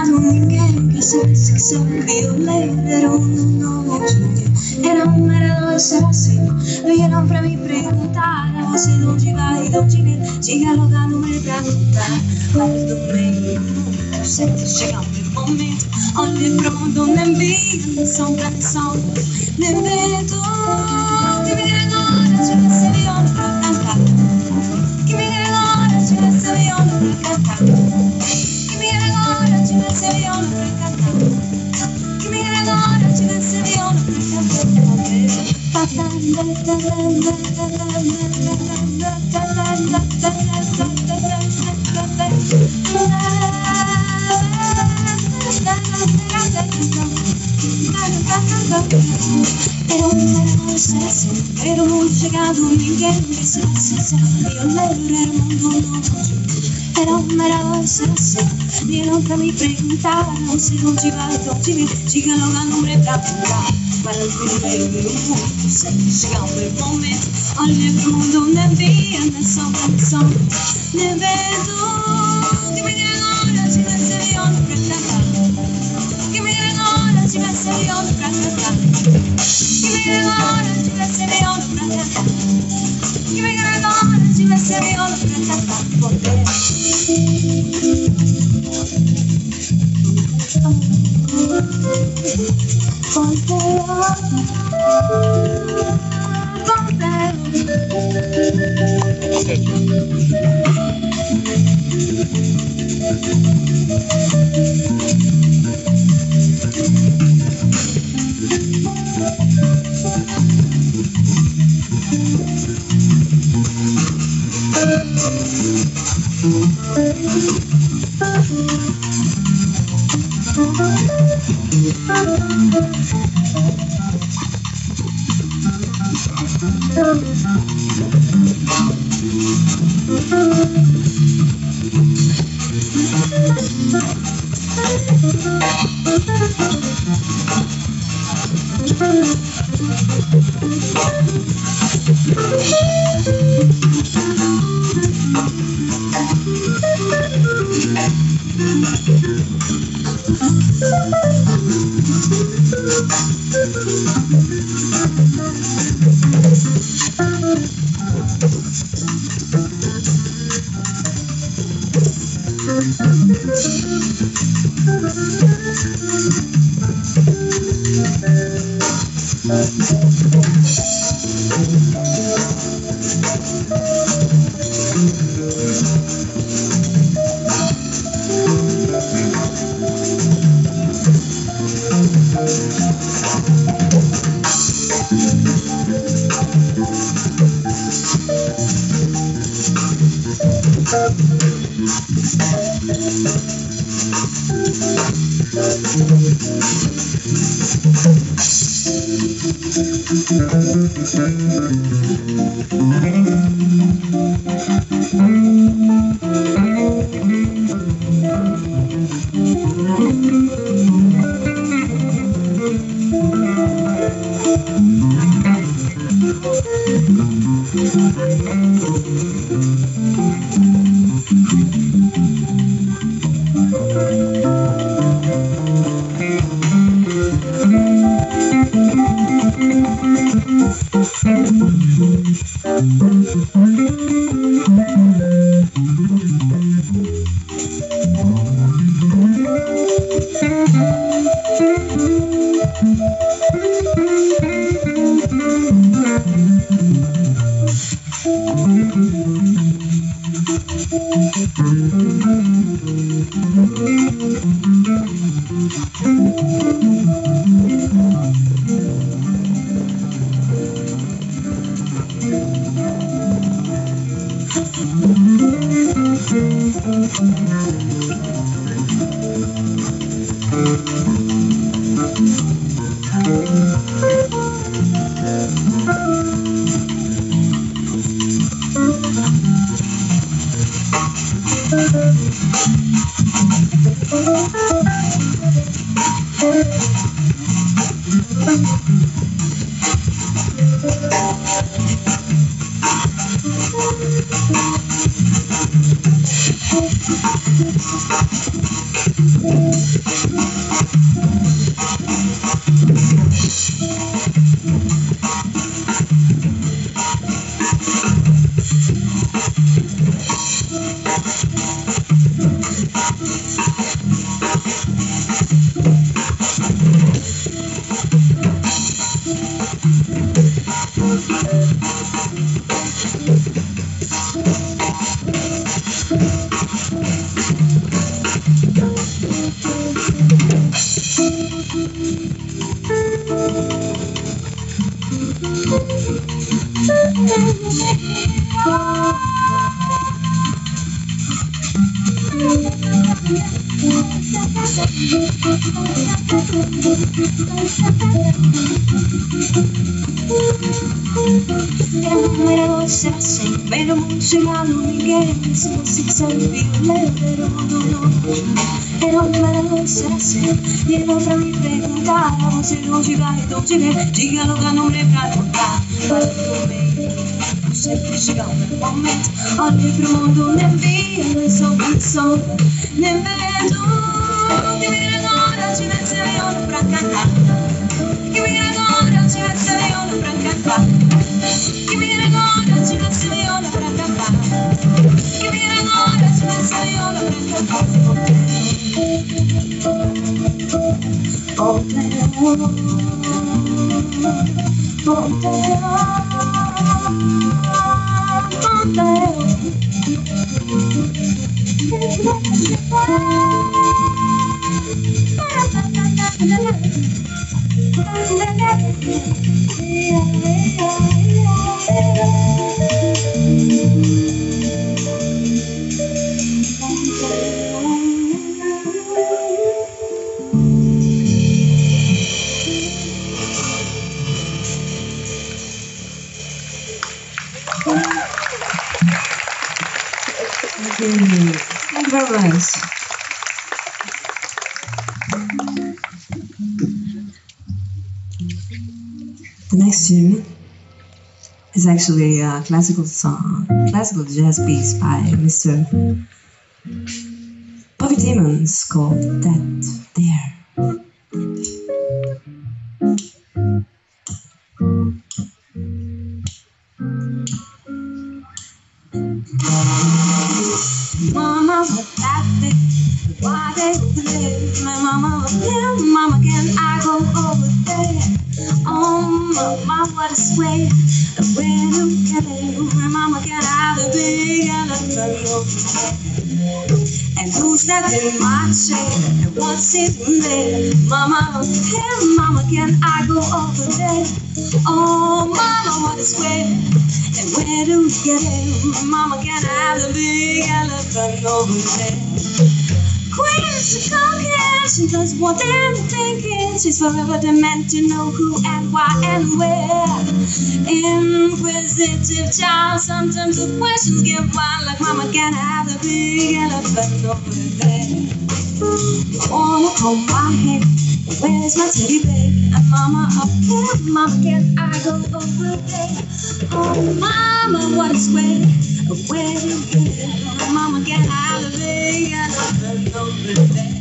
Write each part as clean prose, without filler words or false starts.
chegado ninguém que soubesse que sabia ler. Era um novo dia, era dois, será assim? Vieram para me perguntar a você de onde vai e de onde vem. Chega logo a número para contar. Olha do meio do mundo, sempre chega um momento. Olha para o mundo, nem vi, são canção de vento. Que me agora, se você me olha para cantar. Que me agora, se você me olha para cantar. Que me agora, se você me olha para cantar. Que me agora, se você me olha para cantar. Era um mundo chegado, ninguém me sabia ler. Era um mundo novo. Era dois, vieram para me perguntar a você de onde vai, de onde vem. Chega logo a número para contar. Para o meio do mundo, sempre chega um momento. Olha para o mundo, nem via, nem só canção de vento. Que me agora, se você me olha para cantar. Que me agora, se você me olha para cantar. Que me agora, se você me olha para cantar. Que me agora, se você me olha para cantar. Vedo muito chegado, ninguém se você sabe violento, o mundo não. E non me lo sarà se viene fra mi preguntare se non ci vai, non ci vai, dígalo che non mi pregunta. Parlo sempre chega un momento, ogni promondo ne via, ne so, ne vedo, che mi ricorda, ci mette io per cantare, che mi ricorda, ci mette io per cantare, che mi ricorda, ci mette io per cantare, che mi ricorda, ci mette io per cantare. Oh, Thank you very much. The next tune is actually a classical song, classical jazz piece by Mr. Bobby Timmons called That There. Mama, what that thing? Why they live? My mama was there. Mama, can I go over there? Oh, mama, what a sway. Where do get it? My mama, can I have a big elephant over there? And who's that in my chair? And what's in there? Mama, hey, mama, can I go over there? Oh, mama, what a sway. And where do we get it? Mama, can I have the big elephant over there? Queen's a coquette, she does what I'm thinking. She's forever meant to know who and why and where. Inquisitive child, sometimes the questions get wild. Like, Mama, can I have the big elephant over there? Wanna comb my hair, where's my teddy bear? And Mama, up here, Mama, can I go over there? Oh, Mama, what a square. Where do you get it? Mama, can I have the big elephant over there?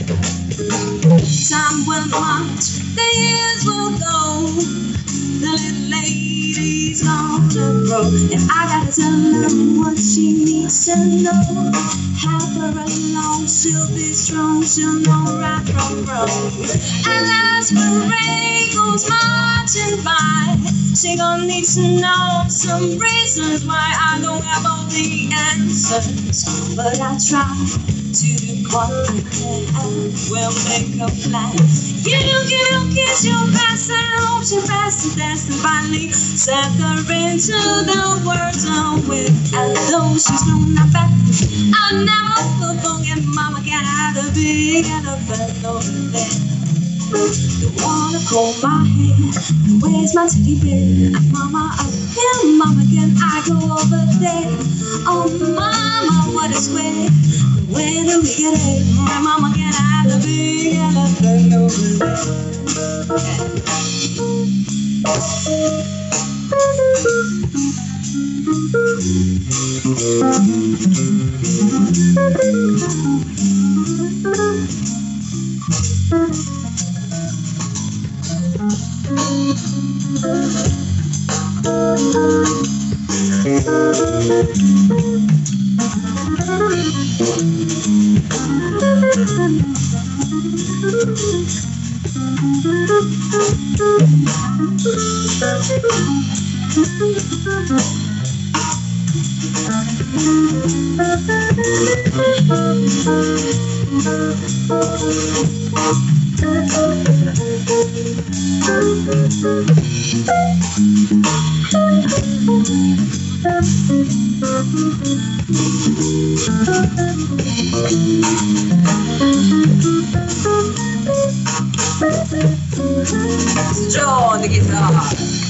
Time will march, the years will go, the little lady's gonna grow, and I gotta tell her what she needs to know. Help her along, she'll be strong, she'll know right from wrong. And as the rain goes marching by, she gonna need to know some reasons why I don't have all the answers, but I try to do what I can. We'll make a plan. You kiss your best and hope she best and dance and finally set her into the words I'm with. And though she's grown up back, I'll never forget. Mama, can I have the big elephant over there? Don't wanna comb my hair, where's my teddy bear? And Mama, up here, Mama, can I go over there? Oh, Mama, what a square. Where do we get it? My Mama, can I have the big elephant over there? Joe on the guitar.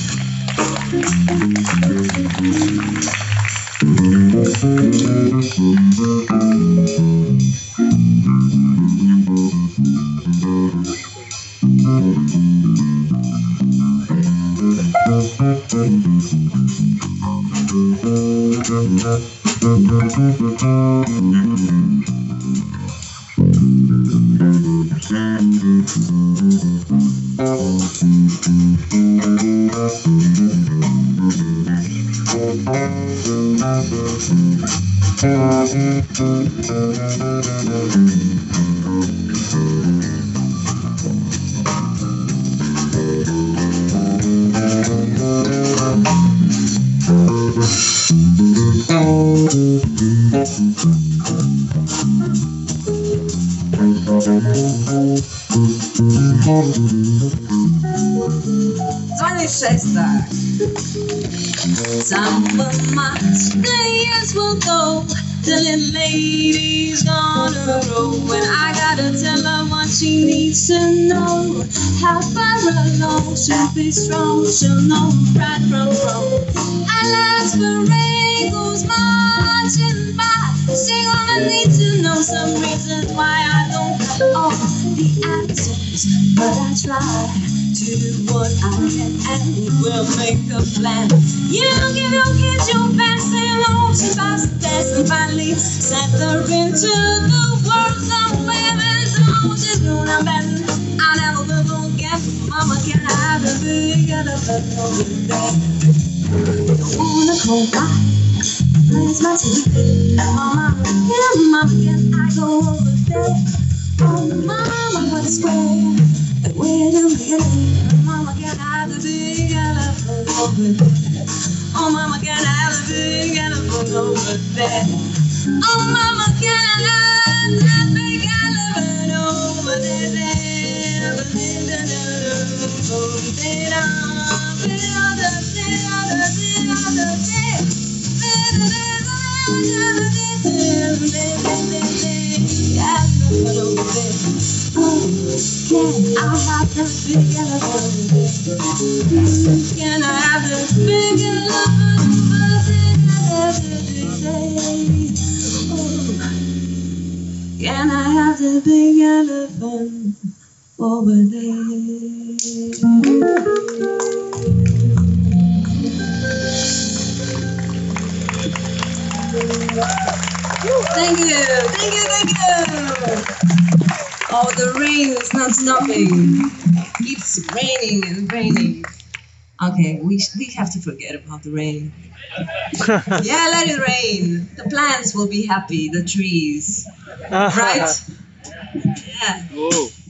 Some of my years will go, the little lady's gonna grow, and I gotta tell her what she needs to know. Help her along, she'll be strong, she'll know right from wrong. And as the rain goes marching by, she gonna need to know some reasons why I don't have all the answers, but I try to do what I can and we'll make a plan. You give your kids your best and hope she pass the test and finally set her into the world somewhere and so she's gonna bend. I never will forget, Mama, can I have a big elephant over there? Don't wanna call back, where's my TV? Mama, can I go over there? Oh, Mama, what a square. Where do we live? Mama, can I have a big elephant over there? Oh, Mama, can I have a big elephant over there? Oh, Mama, can I have that big elephant over there? Can I have the big elephant? Can I have the big elephant? Can I have the big elephant over there? Thank you, thank you, thank you. Oh, the rain is not stopping. It keeps raining and raining. Okay, we have to forget about the rain. Yeah, let it rain. The plants will be happy, the trees. Right? Yeah. Whoa.